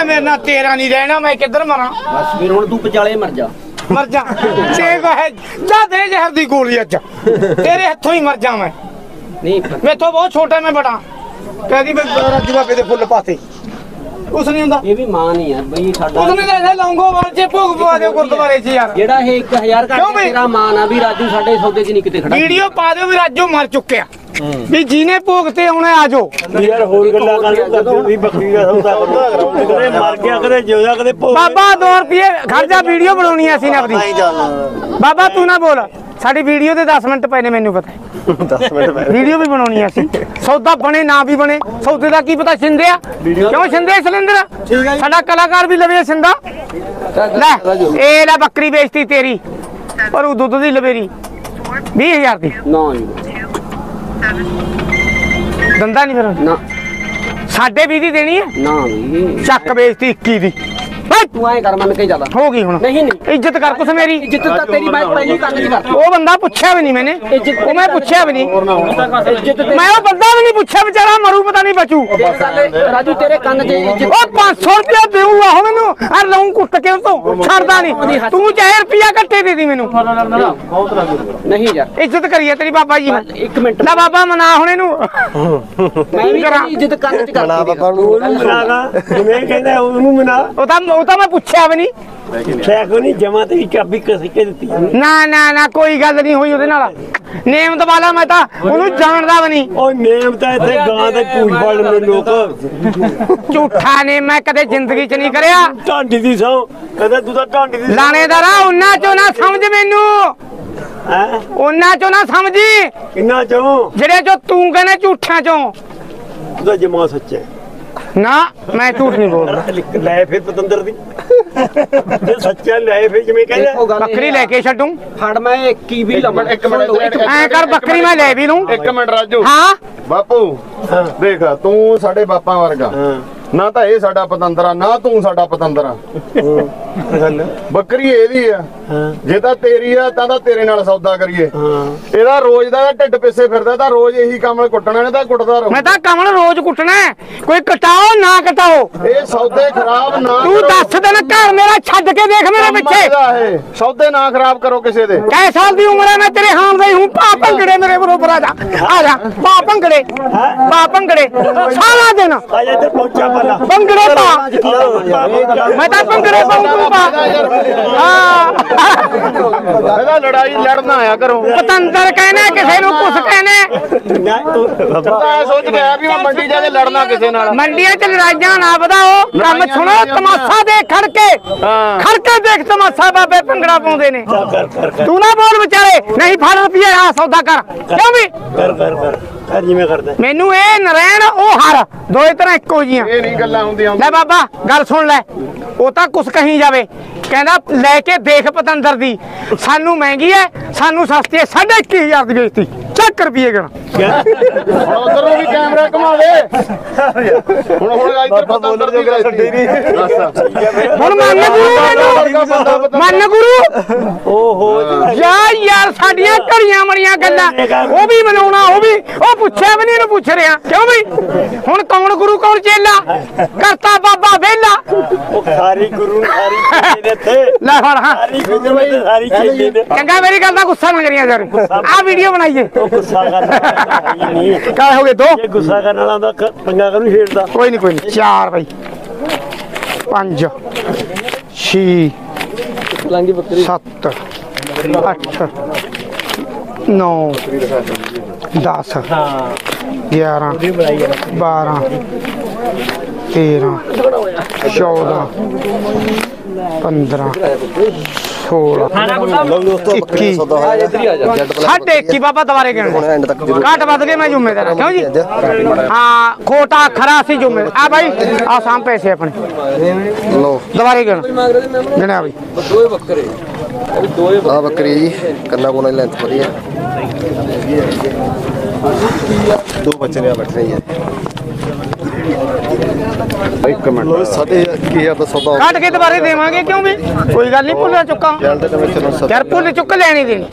ਲੈ ਮੇਰੇ ਨਾਲ ਤੇਰਾ ਨਹੀਂ ਰਹਿਣਾ ਮੈਂ ਕਿੱਧਰ ਮਰਾਂ ਬਸ ਫਿਰ ਹੁਣ ਤੂੰ ਵਿਚਾਲੇ ਮਰ ਜਾ ਠੀਕ ਹੈ ਜਾ ਦੇ ਜ਼ਹਿਰ ਦੀ ਗੋਲੀ ਅੱਜ ਤੇਰੇ ਹੱਥੋਂ ਹੀ ਮਰ ਜਾ ਮੈਂ ਨਹੀਂ ਮੈਥੋਂ ਬਹੁਤ ਛੋਟਾ ਮੈਂ ਬੜਾ ਕਹਿੰਦੀ ਮੈਂ ਰਾਜੂ ਬਾਬੇ ਦੇ ਫੁੱਲ ਪਾਤੇ ਕੁਛ ਨਹੀਂ ਹੁੰਦਾ ਇਹ ਵੀ ਮਾਂ ਨਹੀਂ ਯਾਰ ਬਈ ਸਾਡਾ ਉਹਨੇ ਤਾਂ ਲੌਂਗੋਵਾਲ ਚ ਭੋਗ ਪਵਾ ਦਿਓ ਗੁਰਦੁਆਰੇ 'ਚ ਯਾਰ ਜਿਹੜਾ ਇਹ 1000 ਘੱਟ ਤੇਰਾ ਮਾਂ ਨਾ ਵੀ ਰਾਜੂ ਸਾਡੇ ਸੌਦੇ 'ਚ ਨਹੀਂ ਕਿਤੇ ਖੜਾ ਵੀਡੀਓ ਪਾ ਦਿਓ ਵੀ ਰਾਜੂ ਮਰ ਚੁੱਕਿਆ ਵੀ ਜਿਹਨੇ ਭੋਗ ਤੇ ਆਉਣਾ ਆ ਜਾਓ ਯਾਰ ਹੋਰ ਗੱਲਾਂ ਕਰਦੇ ਵੀ ਬੱਕਰੀ ਦਾ ਸੌਦਾ ਕਰਾਉਂਦੇ ਕਦੇ ਮਰ ਗਿਆ ਕਦੇ ਜਿਉਂਦਾ ਕਦੇ ਭੋਗ ਬਾਬਾ 2 ਰੁਪਏ ਖਰਚਾ ਵੀਡੀਓ ਬਣਾਉਣੀ ਐ ਅਸੀਂ ਨੇ ਆਪਣੀ ਬਾਬਾ ਤੂੰ ਨਾ ਬੋਲ ਸਾਡੀ ਵੀਡੀਓ ਦੇ 10 ਮਿੰਟ ਪਏ ਨੇ ਮੈਨੂੰ ਪਤਾ 10 ਮਿੰਟ ਪਏ ਵੀਡੀਓ ਵੀ ਬਣਾਉਣੀ ਐ ਅਸੀਂ ਸੌਦਾ ਬਣੇ ਨਾ ਵੀ ਬਣੇ ਸੌਦੇ ਦਾ ਕੀ ਪਤਾ ਛਿੰਦੇ ਆ ਕਿਉਂ ਛਿੰਦੇ ਸਿਲੰਡਰ ਸਾਡਾ ਕਲਾਕਾਰ ਵੀ ਲਵੇ ਛਿੰਦਾ ਲੈ ਇਹ ਲੈ ਬੱਕਰੀ ਵੇਚਤੀ ਤੇਰੀ ਪਰ ਉਹ ਦੁੱਧ ਦੀ ਲਵੇਰੀ 20000 ਦੀ ਨਾ ਜੀ ਦੰਦਾ ਨਹੀਂ ਫਿਰ ਨਾ 20.5 ਦੀ ਦੇਣੀ ਹੈ ਨਾ ਵੀ ਚੱਕ ਵੇਚਤੀ 21 ਦੀ ਤੂੰ ਐ ਕਰ ਮੰਨ ਕੇ ਚੱਲ ਹੋ ਗਈ ਹੁਣ ਨਹੀਂ ਨਹੀਂ ਇੱਜ਼ਤ ਕਰ ਕੁਛ ਮੇਰੀ ਇੱਜ਼ਤ ਤਾਂ ਤੇਰੀ ਮੈਂ ਪਹਿਲੀ ਕੰਨ 'ਚ ਕਰ ਉਹ ਬੰਦਾ ਪੁੱਛਿਆ ਵੀ ਨਹੀਂ ਮੈਨੇ ਉਹ ਮੈਂ ਪੁੱਛਿਆ ਵੀ ਨਹੀਂ ਇੱਜ਼ਤ ਤੇ ਮੈਂ ਉਹ ਬੰਦਾ ਵੀ ਨਹੀਂ ਪੁੱਛਿਆ ਵਿਚਾਰਾ ਮਰੂ ਪਤਾ ਨਹੀਂ ਬਚੂ ਰਾਜੂ ਤੇਰੇ ਕੰਨ 'ਚ ਇੱਜ਼ਤ ਉਹ 500 ਰੁਪਇਆ ਦੇਊਗਾ ਉਹ ਮੈਨੂੰ ਆ ਲਊਂ ਕੁੱਟ ਕੇ ਉਹ ਤੋਂ ਛੱਡਦਾ ਨਹੀਂ ਤੂੰ ਚਾਹੇ ਰੁਪਇਆ ਕੱਟੇ ਦੇ ਦੀ ਮੈਨੂੰ ਨਹੀਂ ਯਾਰ ਇੱਜ਼ਤ ਕਰੀਏ ਤੇਰੀ ਬਾਬਾ ਜੀ ਮੈਂ 1 ਮਿੰਟ ਲੈ ਬਾਬਾ ਮਨਾ ਹੁਣ ਇਹਨੂੰ ਮੈਂ ਵੀ ਤੇਰੀ ਇੱਜ਼ਤ ਕੰਨ 'ਚ ਬਣਾ ਕਰਦੀ ਬਾਬਾ ਨੂੰ ਮਨਾਗਾ ਜਿਵੇਂ ਕਹਿੰਦਾ ਉਹਨੂੰ ਮਨਾ ਉਹ ਤਾਂ ਮੈਂ ਪੁੱਛਿਆ ਵੀ ਨਹੀਂ ਪੁੱਛਿਆ ਕੋ ਨਹੀਂ ਜਮਾ ਤੇ ਚਾਬੀ ਕਸ ਕੇ ਦਿੱਤੀ ਨਾ ਕੋਈ ਗੱਲ ਨਹੀਂ ਹੋਈ ਉਹਦੇ ਨਾਲ ਨੇਮਤ ਵਾਲਾ ਮੈਂ ਤਾਂ ਉਹਨੂੰ ਜਾਣਦਾ ਵੀ ਨਹੀਂ ਉਹ ਨੇਮ ਤਾਂ ਇੱਥੇ ਗਾਂ ਦੇ ਪੂਛ ਫੜ ਲੈਂਦੇ ਲੋਕ ਝੂਠਾ ਨੇ ਮੈਂ ਕਦੇ ਜ਼ਿੰਦਗੀ 'ਚ ਨਹੀਂ ਕਰਿਆ ਢਾਂਡੀ ਦੀ ਸੌ ਕਹਿੰਦਾ ਤੂੰ ਤਾਂ ਢਾਂਡੀ ਦੀ ਲਾਣੇਦਾਰਾ ਉਹਨਾਂ ਚੋਂ ਨਾ ਸਮਝ ਮੈਨੂੰ ਹੈ ਉਹਨਾਂ ਚੋਂ ਨਾ ਸਮਝੀ ਕਿੰਨਾ ਚੋਂ ਜਿਹੜੇ ਚੋਂ ਤੂੰ ਕਹਿੰਦਾ ਝੂਠਾਂ ਚੋਂ ਤੂੰ ਤਾਂ ਜਮਾ ਸੱਚਾ ਨਾ ਮੈਂ ਝੂਠ ਨਹੀਂ ਬੋਲਦਾ ਲੈ ਫਿਰ ਪਤੰਦਰ ਦੀ ਜੇ ਸੱਚਾ ਲੈ ਫਿਰ ਜਿਵੇਂ ਕਹਿੰਦਾ ਬੱਕਰੀ ਲੈ ਕੇ ਛੱਡੂ ਫੜ ਮੈਂ 21 ਵੀ ਲਵਾਂ ਐ ਕਰ ਬੱਕਰੀ ਮੈਂ ਲੈ ਵੀ ਲੂੰ 1 ਮਿੰਟ ਰਾਜੂ ਹਾਂ ਬਾਪੂ ਦੇਖ ਤੂੰ ਸਾਡੇ ਬਾਪਾਂ ਵਰਗਾ ਨਾ ਤਾਂ ਇਹ ਸਾਡਾ ਪਤੰਦਰਾ ਨਾ ਤੂੰ ਸਾਡਾ ਪਤੰਦਰਾ ਬੱਕਰੀ ਇਹਦੀ ਆ ਜੇ ਤਾਂ ਤੇਰੀ ਆ ਤਾਂ ਤੇਰੇ ਨਾਲ ਸੌਦਾ ਕਰੀਏ ਇਹਦਾ ਰੋਜ਼ ਦਾ ਢਿੱਡ ਪਿੱਛੇ ਫਿਰਦਾ ਤਾਂ ਰੋਜ਼ ਇਹੀ ਕਮਲ ਕੁੱਟਣਾ ਨੇ ਤਾਂ ਕੁੱਟਦਾ ਰਹੂ ਮੈਂ ਤਾਂ ਕਮਲ ਰੋਜ਼ ਕੁੱਟਣਾ ਕੋਈ ਕਟਾਓ ਨਾ ਕਟਾਓ ਇਹ ਸੌਦੇ ਖਰਾਬ ਨਾ ਤੂੰ ਦੱਸ ਦੇ ਨਾ ਘਰ ਮੇਰਾ ਛੱਡ ਕੇ ਦੇਖ ਮੇਰੇ ਪਿੱਛੇ ਸੌਦੇ ਨਾ ਖਰਾਬ ਕਰੋ ਕਿਸੇ ਦੇ ਕੈ ਸਾਲ ਦੀ ਉਮਰ ਹੈ ਮੈਂ ਤੇਰੇ ਹਾਮ ਦਾ ਹੀ ਹੂੰ ਪਾ ਭੰਗੜੇ ਮੇਰੇ ਬਰੋਬਰ ਆ ਜਾ ਪਾ ਭੰਗੜੇ ਸਾਰਾ ਦਿਨ ਆ ਜਾ ਇੱਧਰ ਪਹੁੰਚਾ ਪਹਿਲਾਂ ਭੰਗੜੇ ਪਾ ਮੈਂ ਤਾਂ ਭੰਗੜੇ ਪਾਉਂ ਤੂੰ ਪਾ ਹਾਂ ਇਹਦਾ ਲੜਾਈ ਲੜਨਾ ਆਇਆ ਕਰੋ ਪਤੰਦਰ ਕਹਿੰਦੇ ਕਿਸੇ ਨੂੰ ਕੁਛ ਕਹਿੰਦੇ ਤਾਂ ਸੋਚ ਗਿਆ ਵੀ ਮੈਂ ਮੰਡੀ ਜਾ ਕੇ ਲੜਨਾ ਕਿਸੇ ਨਾਲ ਮੰਡੀਆਂ 'ਚ ਲੜਾਈਆਂ ਨਾ ਵਧਾਓ ਕੰਮ ਸੁਣੋ ਤਮਾਸ਼ਾ ਦੇਖ ਖੜ ਕੇ ਦੇਖ ਤਮਾਸ਼ਾ ਬਾਬੇ ਭੰਗੜਾ ਪਾਉਂਦੇ ਨੇ ਤੂੰ ਨਾ ਬੋਲ ਵਿਚਾਰੇ ਨਹੀਂ ਫੜ ਰੁਪਏ ਆ ਸੌਦਾ ਕਰ ਕਿਉਂ ਵੀ ਕਰ ਜਿਵੇਂ ਕਰਦਾ ਮੈਨੂੰ ਇਹ ਨਰੈਣ ਉਹ ਹਰ ਦੋਏ ਤਰ੍ਹਾਂ ਇੱਕੋ ਜੀਆਂ ਇਹ ਨਹੀਂ ਗੱਲਾਂ ਹੁੰਦੀਆਂ ਲੈ ਬਾਬਾ ਗੱਲ ਸੁਣ ਲੈ ਉਹ ਤਾਂ ਕੁਛ ਕਹੀ ਜਾਵੇ ਕਹਿੰਦਾ ਲੈ ਕੇ ਦੇਖ ਪਤੰਦਰ ਦੀ ਸਾਨੂੰ ਮਹਿੰਗੀ ਹੈ ਸਾਨੂੰ ਸਸਤੀ ਹੈ 21,500 ਦੀ ਵੇਚਤੀ ਚੱਕ ਰੁਪਏ ਗਣ ਹੁਣ ਉਧਰ ਨੂੰ ਵੀ ਕੈਮਰਾ ਘੁਮਾ ਦੇ ਹੁਣ ਇੱਧਰ ਪਤੰਦਰ ਦੀ ਵੇਚਤੀ ਹੁਣ ਮੰਨ ਗੁਰੂ ਓਹੋ ਯਾਰ ਸਾਡੀਆਂ ਘੜੀਆਂ ਮੜੀਆਂ ਗੱਲਾਂ ਉਹ ਵੀ ਮਨਾਉਣਾ ਉਹ ਪੁੱਛਿਆ ਵੀ ਨਹੀਂ ਇਹਨੂੰ ਪੁੱਛ ਰਿਹਾ ਕਿਉਂ ਵੀ ਹੁਣ ਕੌਣ ਗੁਰੂ ਕੌਣ ਚੇਲਾ ਕਰਤਾ ਬਾਬਾ ਵਿਹਲਾ ਉਹ ਖਾਰੀ ਗੁਰੂ ਖਾਰੀ ਨੇ ਤੇ ਲੈ ਫੜ ਹਾਂ ਸਾਰੀ ਗੁਰੂ ਨੇ ਸਾਰੀ ਚੇਲੇ ਨੇ ਚੰਗਾ ਮੇਰੀ ਗੱਲ ਦਾ ਗੁੱਸਾ ਨਾ ਕਰੀਆਂ ਯਾਰ ਆ ਵੀਡੀਓ ਬਣਾਈਏ ਉਹ ਗੁੱਸਾ ਕਰਦਾ ਨਹੀਂ ਕਾਹ ਹੋ ਗਏ 2 ਇਹ ਗੁੱਸਾ ਕਰਨ ਵਾਲਾ ਦਾ ਪੰਗਾ ਕਰੂ ਛੇੜਦਾ ਕੋਈ ਨਹੀਂ 4 ਬਾਈ 5 6 ਲਾਂਗੀ ਬੱਕਰੀ 7 8 9 10 11 12 13 14 15 16 21 ਸਾਡੇ 21 ਬਾਬਾ ਦੁਬਾਰੇ ਗਿਣ ਘੱਟ ਵੱਧ ਕੇ ਮੈਂ ਜ਼ਿੰਮੇਦਾਰ ਕਿਉਂ ਜੀ ਹਾਂ ਖੋਟਾ ਖਰਾ ਸੀ ਜ਼ਿੰਮੇਦਾਰ ਆ ਭਾਈ ਆ ਸਾਮ ਪੈਸੇ ਆਪਣੇ ਲੋ ਦੁਬਾਰੇ ਗਿਣ ਗਿਣਿਆ ਬਈ ਦੋਏ ਬੱਕਰੇ ਆ ਬੱਕਰੀ ਜੀ ਕੰਨਾ ਕੋਨਾ ਲੈਂਥ ਵਧੀਆ ਦੋ ਬੱਚੇ ਨੇ ਬੈਠੇ ਜੀ 1 ਮਿੰਟ ਸਾਡੇ ਕੀ ਆ ਸੌਦਾ ਕੱਟ ਕੇ ਦੁਬਾਰੇ ਦੇਵਾਂਗੇ ਕਿਉਂ ਵੀ ਕੋਈ ਗੱਲ ਨਹੀਂ ਭੁੱਲਿਆ ਚੁੱਕਾ ਚੱਲਦੇ ਤੇ ਵਿੱਚ ਯਾਰ ਭੁੱਲ ਚੁੱਕ ਲੈਣੀ ਦੇਣੀ